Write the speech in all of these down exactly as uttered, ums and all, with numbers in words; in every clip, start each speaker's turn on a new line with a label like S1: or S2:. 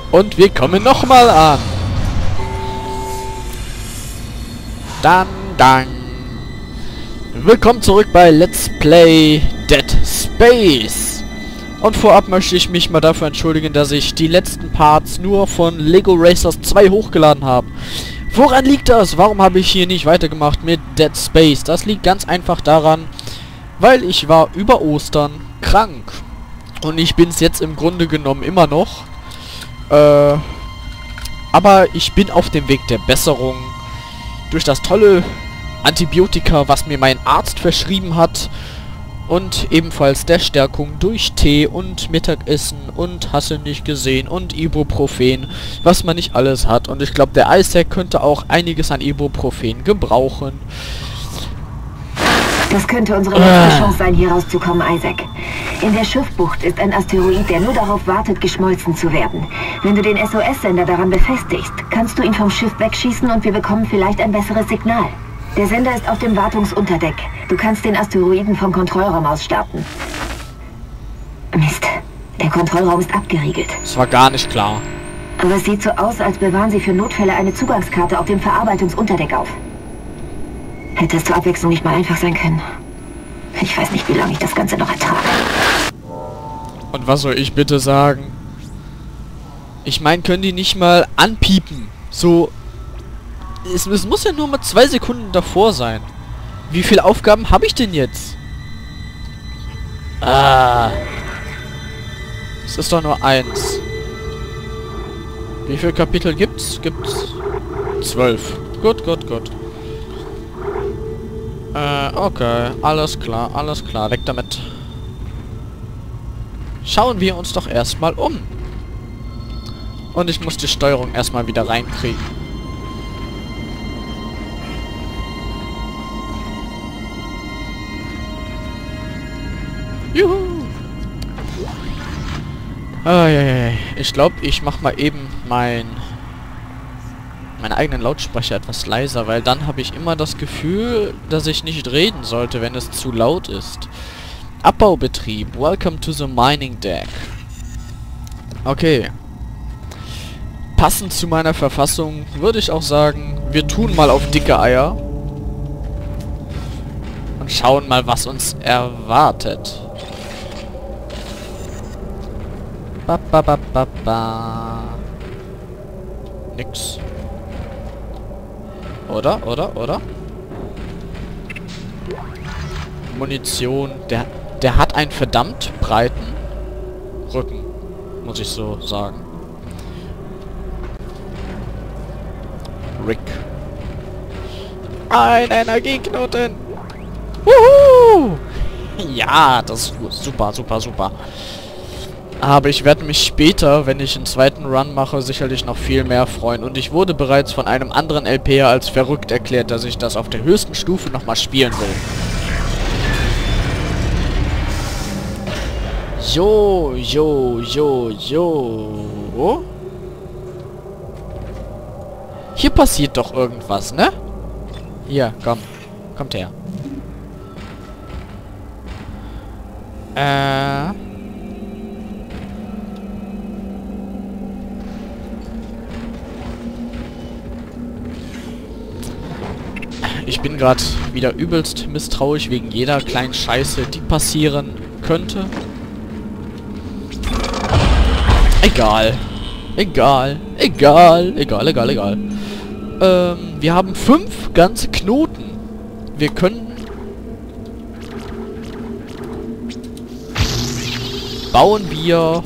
S1: Und wir kommen nochmal an. Dann, dann. Willkommen zurück bei Let's Play Dead Space. Und vorab möchte ich mich mal dafür entschuldigen, dass ich die letzten Parts nur von Lego Racers zwei hochgeladen habe. Woran liegt das? Warum habe ich hier nicht weitergemacht mit Dead Space? Das liegt ganz einfach daran, weil ich war über Ostern krank. Und ich bin es jetzt im Grunde genommen immer noch. Äh, aber ich bin auf dem Weg der Besserung. Durch das tolle Antibiotika, was mir mein Arzt verschrieben hat. Und ebenfalls der Stärkung durch Tee und Mittagessen und hast du nicht gesehen und Ibuprofen, was man nicht alles hat. Und ich glaube, der Isaac könnte auch einiges an Ibuprofen gebrauchen.
S2: Das könnte unsere letzte äh. Chance sein, hier rauszukommen, Isaac. In der Schiffbucht ist ein Asteroid, der nur darauf wartet, geschmolzen zu werden. Wenn du den S O S-Sender daran befestigst, kannst du ihn vom Schiff wegschießen und wir bekommen vielleicht ein besseres Signal. Der Sender ist auf dem Wartungsunterdeck. Du kannst den Asteroiden vom Kontrollraum aus starten. Mist, der Kontrollraum ist abgeriegelt.
S1: Das war gar nicht klar.
S2: Aber es sieht so aus, als bewahren sie für Notfälle eine Zugangskarte auf dem Verarbeitungsunterdeck auf. Hätte es zur Abwechslung nicht mal einfach sein können. Ich weiß nicht, wie lange ich das Ganze noch ertrage.
S1: Und was soll ich bitte sagen? Ich meine, können die nicht mal anpiepen? So... Es, es muss ja nur mal zwei Sekunden davor sein. Wie viele Aufgaben habe ich denn jetzt? Ah. Es ist doch nur eins. Wie viele Kapitel gibt's? Gibt's zwölf. Gut, gut, gut. Äh, okay. Alles klar, alles klar. Weg damit. Schauen wir uns doch erstmal um. Und ich muss die Steuerung erstmal wieder reinkriegen. Juhu! Ah, ja, ja. Ich glaube, ich mache mal eben mein meinen eigenen Lautsprecher etwas leiser, weil dann habe ich immer das Gefühl, dass ich nicht reden sollte, wenn es zu laut ist. Abbaubetrieb. Welcome to the mining deck. Okay. Passend zu meiner Verfassung würde ich auch sagen, wir tun mal auf dicke Eier. Und schauen mal, was uns erwartet. Ba, ba, ba, ba, ba. Nix. Oder, oder, oder? Munition. Der, der hat einen verdammt breiten Rücken. Muss ich so sagen. Rick. Ein Energieknoten. Wuhu! Ja, das ist super, super, super. Aber ich werde mich später, wenn ich einen zweiten Run mache, sicherlich noch viel mehr freuen. Und ich wurde bereits von einem anderen L P R als verrückt erklärt, dass ich das auf der höchsten Stufe nochmal spielen will. Jo, jo, jo, jo. Hier passiert doch irgendwas, ne? Hier, komm. Kommt her. Äh... Ich bin gerade wieder übelst misstrauisch wegen jeder kleinen Scheiße, die passieren könnte. Egal. Egal. Egal. Egal, egal, egal. Ähm, wir haben fünf ganze Knoten. Wir können... Bauen wir...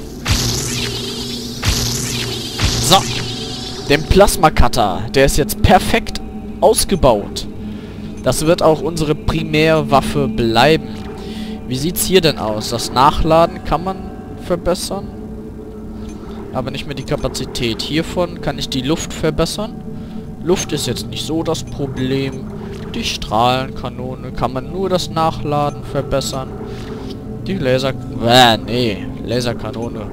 S1: So. Den Plasma-Cutter. Der ist jetzt perfekt ausgebaut. Das wird auch unsere Primärwaffe bleiben. Wie sieht's hier denn aus? Das Nachladen kann man verbessern. Aber nicht mehr die Kapazität. Hiervon kann ich die Luft verbessern. Luft ist jetzt nicht so das Problem. Die Strahlenkanone kann man nur das Nachladen verbessern. Die Laser... Äh, nee. Laserkanone.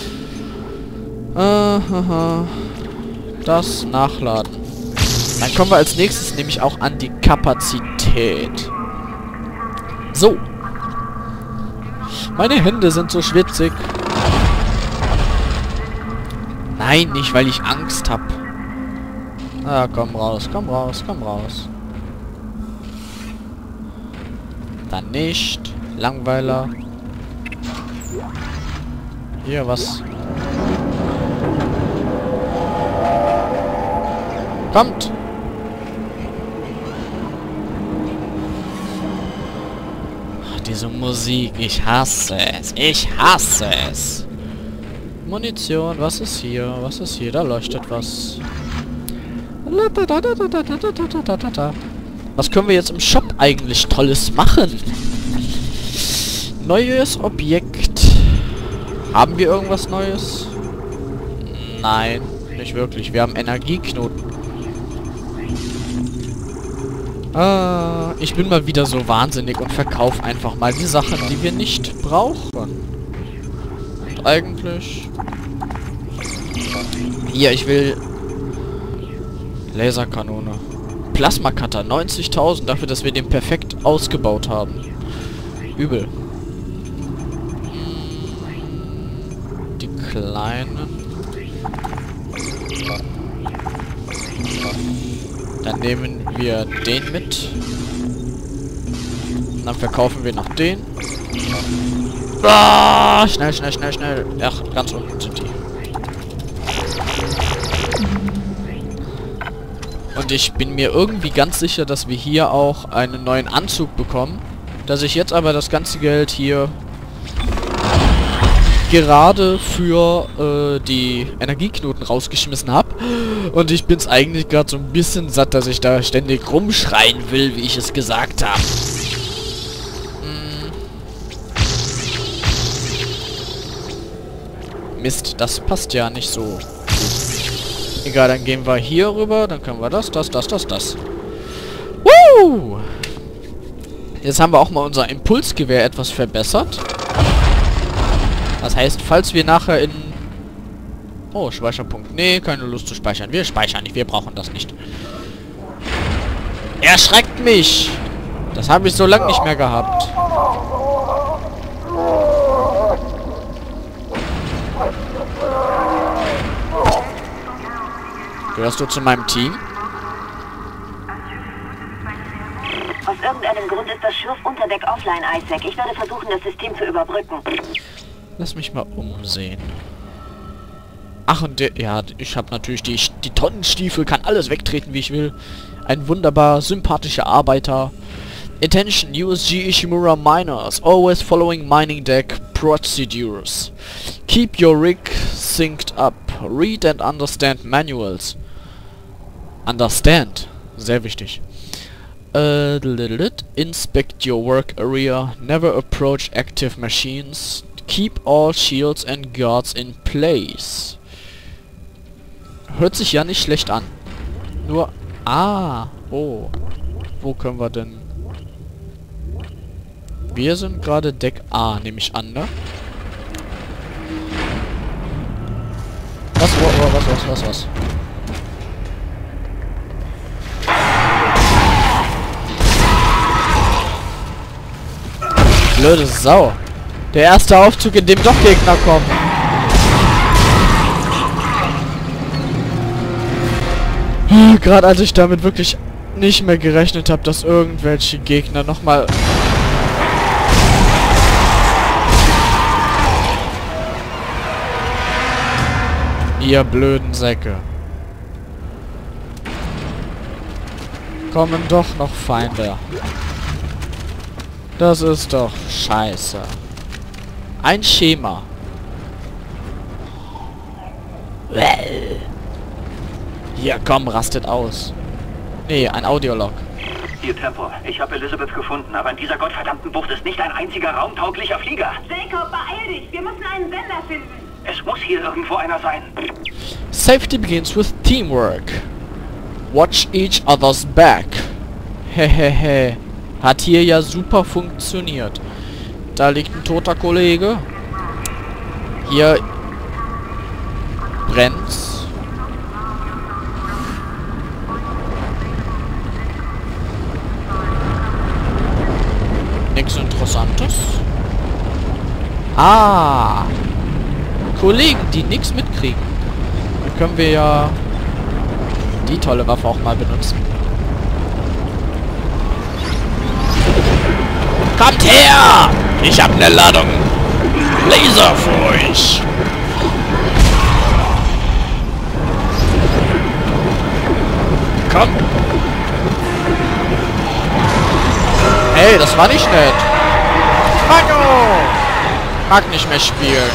S1: Äh, das Nachladen. Dann kommen wir als nächstes nämlich auch an die Kapazität. So. Meine Hände sind so schwitzig. Nein, nicht, weil ich Angst hab. Ah, komm raus, komm raus, komm raus. Dann nicht. Langweiler. Hier, was? Kommt! Ach, diese Musik, ich hasse es. Ich hasse es. Munition, was ist hier? Was ist hier? Da leuchtet was. Was können wir jetzt im Shop eigentlich Tolles machen? Neues Objekt. Haben wir irgendwas Neues? Nein, nicht wirklich. Wir haben Energieknoten. Ah, ich bin mal wieder so wahnsinnig und verkaufe einfach mal die Sachen, die wir nicht brauchen. Und eigentlich... Hier, ich will... Laserkanone. Plasma-Cutter, neunzigtausend dafür, dass wir den perfekt ausgebaut haben. Übel. Die kleinen. Dann nehmen wir den mit. Und dann verkaufen wir noch den. Ah, schnell, schnell, schnell, schnell. Ach, ganz unten sind die. Und ich bin mir irgendwie ganz sicher, dass wir hier auch einen neuen Anzug bekommen. Dass ich jetzt aber das ganze Geld hier gerade für äh, die Energieknoten rausgeschmissen habe. Und ich bin es eigentlich gerade so ein bisschen satt, dass ich da ständig rumschreien will, wie ich es gesagt habe. Hm. Mist, das passt ja nicht so. Egal, dann gehen wir hier rüber, dann können wir das, das, das, das, das. Woo! Jetzt haben wir auch mal unser Impulsgewehr etwas verbessert. Das heißt, falls wir nachher in... Oh, Speicherpunkt. Nee, keine Lust zu speichern. Wir speichern nicht, wir brauchen das nicht. Erschreckt mich! Das habe ich so lange nicht mehr gehabt. Gehörst du zu meinem Team?
S2: Aus irgendeinem Grund ist das Schiff unter Deck offline, Isaac. Ich werde versuchen, das System zu überbrücken.
S1: Lass mich mal umsehen. Ach, und der... Ja, ich habe natürlich die, die Tonnenstiefel, kann alles wegtreten, wie ich will. Ein wunderbar sympathischer Arbeiter. Attention, U S G Ishimura miners. Always following mining deck procedures. Keep your rig synced up. Read and understand manuals. Understand. Sehr wichtig. Uh, inspect your work area. Never approach active machines. Keep all shields and guards in place. Hört sich ja nicht schlecht an. Nur... Ah. Oh. Wo können wir denn... Wir sind gerade Deck A, nehme ich an, ne? Was, was, was, was, was, was? Blöde Sau. Der erste Aufzug, in dem doch Gegner kommen. Gerade als ich damit wirklich nicht mehr gerechnet habe, dass irgendwelche Gegner nochmal... Ihr blöden Säcke. Kommen doch noch Feinde. Das ist doch scheiße. Ein Schema. Hier, komm, rastet aus. Nee, ein Audiolog.
S3: Hier, Tempo. Ich habe Elizabeth gefunden, aber in dieser gottverdammten Bucht ist nicht ein einziger raumtauglicher Flieger.
S2: Jacob, beeil dich! Wir müssen einen Sender finden.
S3: Es muss hier irgendwo einer sein.
S1: Safety begins with teamwork. Watch each other's back. Hehehe. Hat hier ja super funktioniert. Da liegt ein toter Kollege. Hier brennt's. Nichts Interessantes. Ah. Kollegen, die nichts mitkriegen. können wir ja die tolle Waffe auch mal benutzen. Kommt her! Ich habe eine Ladung Laser für euch. Komm! Hey, das war nicht nett. Mano! Mag nicht mehr spielen.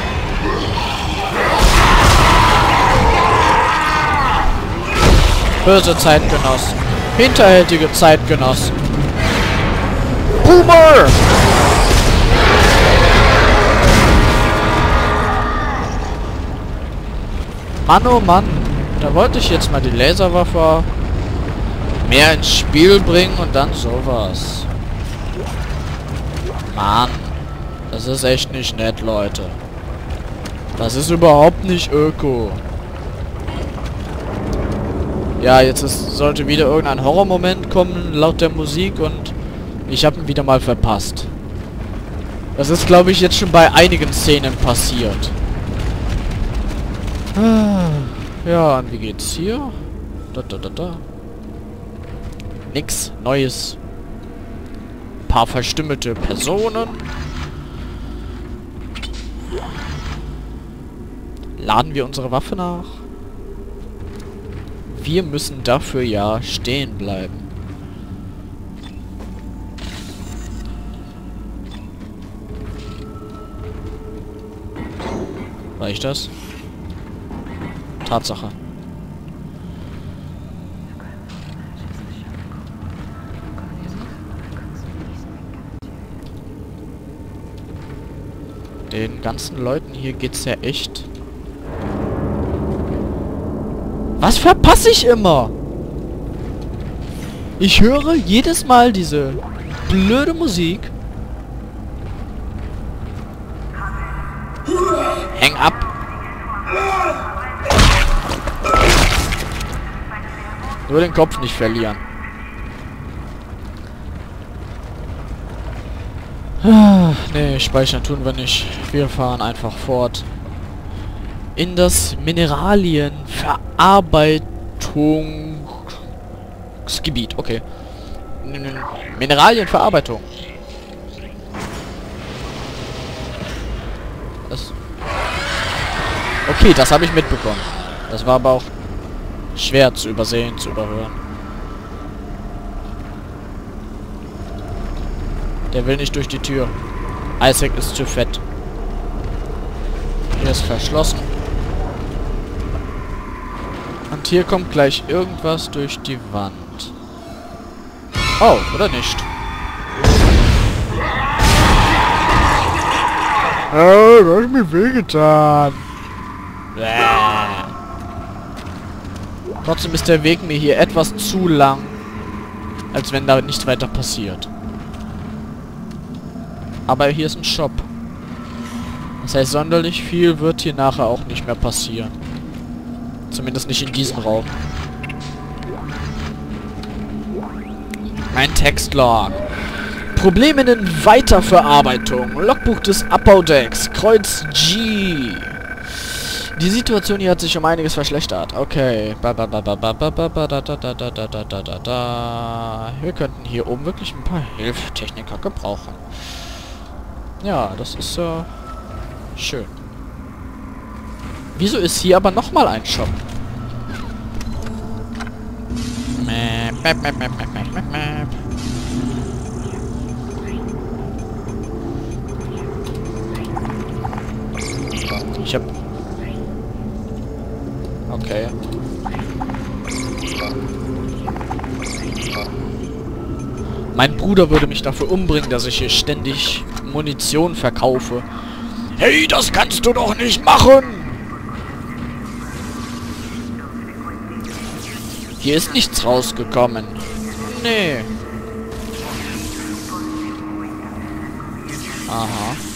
S1: Böse Zeitgenossen. Hinterhältige Zeitgenossen. Boomer! Mann, oh Mann. Da wollte ich jetzt mal die Laserwaffe mehr ins Spiel bringen und dann sowas. Mann. Das ist echt nicht nett, Leute. Das ist überhaupt nicht öko. Ja, jetzt ist, sollte wieder irgendein Horrormoment kommen, laut der Musik, und ich habe ihn wieder mal verpasst. Das ist, glaube ich, jetzt schon bei einigen Szenen passiert. Ja, und wie geht's hier? Da, da, da, da. Nix Neues. Paar verstümmelte Personen. Laden wir unsere Waffe nach. Wir müssen dafür ja stehen bleiben. Reicht das? Tatsache. Den ganzen Leuten hier geht's ja echt. Was verpasse ich immer? Ich höre jedes Mal diese blöde Musik. Häng ab. Nur den Kopf nicht verlieren. Ah, nee, speichern tun wir nicht. Wir fahren einfach fort. In das Mineralienverarbeitungsgebiet. Okay. Mineralienverarbeitung. Das. Okay, das habe ich mitbekommen. Das war aber auch schwer zu übersehen, zu überhören. Der will nicht durch die Tür. Isaac ist zu fett. Hier ist verschlossen. Und hier kommt gleich irgendwas durch die Wand. Oh, oder nicht? Oh, du hast mir wehgetan. Bäh. Trotzdem ist der Weg mir hier etwas zu lang, als wenn da nichts weiter passiert. Aber hier ist ein Shop. Das heißt, sonderlich viel wird hier nachher auch nicht mehr passieren. Zumindest nicht in diesem Raum. Ein Textlog. Probleme in Weiterverarbeitung. Logbuch des Abbaudecks. Kreuz G. Die Situation hier hat sich um einiges verschlechtert. Okay. Wir könnten hier oben wirklich ein paar Hilftechniker gebrauchen. Ja, das ist ja äh, schön. Wieso ist hier aber nochmal ein Shop? Map, map, map, map, map, map, map. Ich hab... Okay. Mein Bruder würde mich dafür umbringen, dass ich hier ständig Munition verkaufe. Hey, das kannst du doch nicht machen! Hier ist nichts rausgekommen. Nee. Aha.